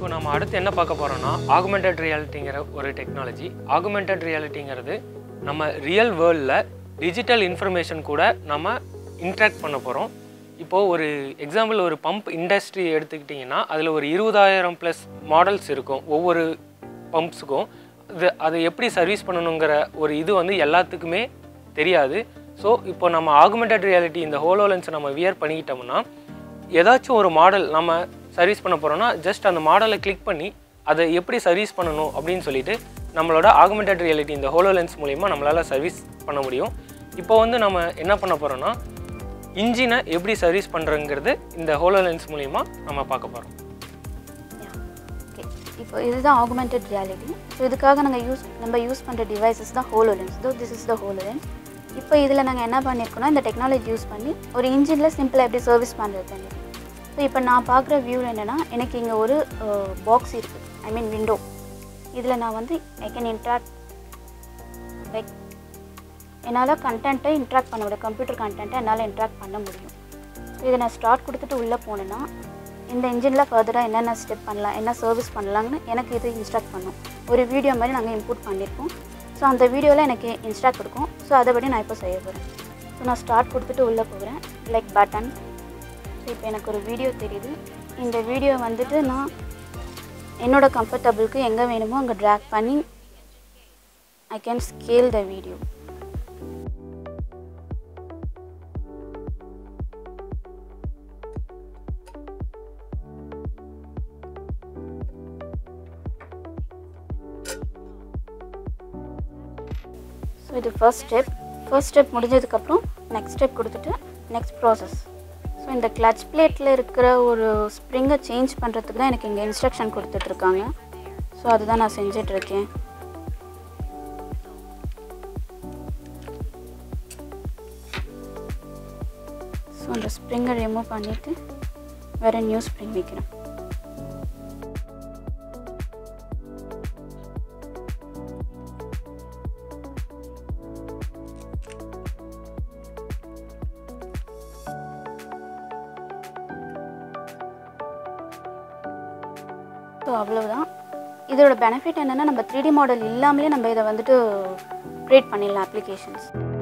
இப்போ நம்ம அடுத்து என்ன பார்க்க போகிறோம்னா ஆகுமெண்டட் ரியாலிட்டிங்கிற ஒரு டெக்னாலஜி. ஆகுமெண்டட் ரியாலிட்டிங்கிறது நம்ம ரியல் வேர்ல்டில் டிஜிட்டல் இன்ஃபர்மேஷன் கூட நம்ம இன்ட்ராக்ட் பண்ண போகிறோம். இப்போது ஒரு எக்ஸாம்பிள் ஒரு பம்ப் இண்டஸ்ட்ரி எடுத்துக்கிட்டிங்கன்னா அதில் ஒரு 20,000+ மாடல்ஸ் இருக்கும். ஒவ்வொரு பம்ப்ஸுக்கும் அதை எப்படி சர்வீஸ் பண்ணணுங்கிற ஒரு இது வந்து எல்லாத்துக்குமே தெரியாது. ஸோ இப்போ நம்ம ஆகுமெண்டட் ரியாலிட்டி இந்த ஹோலோலென்ஸை நம்ம வியர் பண்ணிக்கிட்டோம்னா ஏதாச்சும் ஒரு மாடல் நம்ம சர்வீஸ் பண்ண போகிறோம்னா ஜஸ்ட் அந்த மாடலை கிளிக் பண்ணி அதை எப்படி சர்வீஸ் பண்ணணும் அப்படின்னு சொல்லிட்டு நம்மளோட ஆகுமெண்டட் ரியாலிட்டி இந்த ஹோலோலென்ஸ் மூலிமா நம்மளால் சர்வீஸ் பண்ண முடியும். இப்போ வந்து நம்ம என்ன பண்ண போகிறோம்னா இன்ஜினை எப்படி சர்வீஸ் பண்ணுறங்கிறது இந்த ஹோலோலென்ஸ் மூலிமா நம்ம பார்க்க போகிறோம். இப்போ இதுதான் ஆகுமெண்டட் ரியாலிட்டி. ஸோ இதுக்காக நம்ம யூஸ் பண்ணுற டிவைசஸ் தான் HoloLens. This is the HoloLens. இப்போ இதில் நாங்கள் என்ன பண்ணியிருக்கோம்னா இந்த டெக்னாலஜி யூஸ் பண்ணி ஒரு இன்ஜினில் சிம்பிளாக எப்படி சர்வீஸ் பண்ணுறது. ஸோ இப்போ நான் பார்க்குற வியூவில் என்னென்னா எனக்கு இங்கே ஒரு பாக்ஸ் இருக்குது, ஐ மீன் விண்டோ. இதில் நான் வந்து ஐ கேன் இன்ட்ராக்ட் லைக் என்னால் கண்டென்ட்டை இன்ட்ராக்ட் பண்ண முடியும், கம்ப்யூட்டர் கண்டென்ட்டை என்னால் இன்ட்ராக்ட் பண்ண முடியும். ஸோ இதை நான் ஸ்டார்ட் கொடுத்துட்டு உள்ளே போனேன்னா இந்த இன்ஜினில் ஃபர்தராக என்னென்ன ஸ்டெப் பண்ணலாம், என்ன சர்வீஸ் பண்ணலாம்னு எனக்கு இது இன்ஸ்ட்ரக்ட் பண்ணும். ஒரு வீடியோ மாதிரி நாங்கள் இன்புட் பண்ணியிருக்கோம். ஸோ அந்த வீடியோவில் எனக்கு இன்ஸ்ட்ரக்ட் கொடுக்கும். ஸோ அதைப்படி நான் இப்போ செய்ய போகிறேன். ஸோ நான் ஸ்டார்ட் கொடுத்துட்டு உள்ளே போகிறேன், லைக் பட்டன். ஸோ இப்போ எனக்கு ஒரு வீடியோ தெரியுது. இந்த வீடியோ வந்துட்டு நான் என்னோடய கம்ஃபர்டபுளுக்கு எங்கே வேணுமோ அங்கே ட்ராக் பண்ணி I can scale the video. So இது ஃபர்ஸ்ட் ஸ்டெப் முடிஞ்சதுக்கப்புறம் நெக்ஸ்ட் ஸ்டெப் கொடுத்துட்டு நெக்ஸ்ட் ப்ராசஸ். ஸோ இந்த கிளட்ச் பிளேட்டில் இருக்கிற ஒரு ஸ்ப்ரிங்கை சேஞ்ச் பண்ணுறதுக்கு தான் எனக்கு இங்கே இன்ஸ்ட்ரக்ஷன் கொடுத்துட்ருக்காங்க. ஸோ அதுதான் நான் செஞ்சிட்ருக்கேன். ஸோ அந்த ஸ்ப்ரிங்கை ரிமூவ் பண்ணிவிட்டு வேறு நியூ ஸ்ப்ரிங் வைக்கிறேன். ஸோ அவ்வளோதான். இதோட பெனிஃபிட் என்னென்னா நம்ம 3D மாடல் இல்லாமலே நம்ம இதை வந்துட்டு க்ரியேட் பண்ணிடலாம் அப்ளிகேஷன்ஸ்.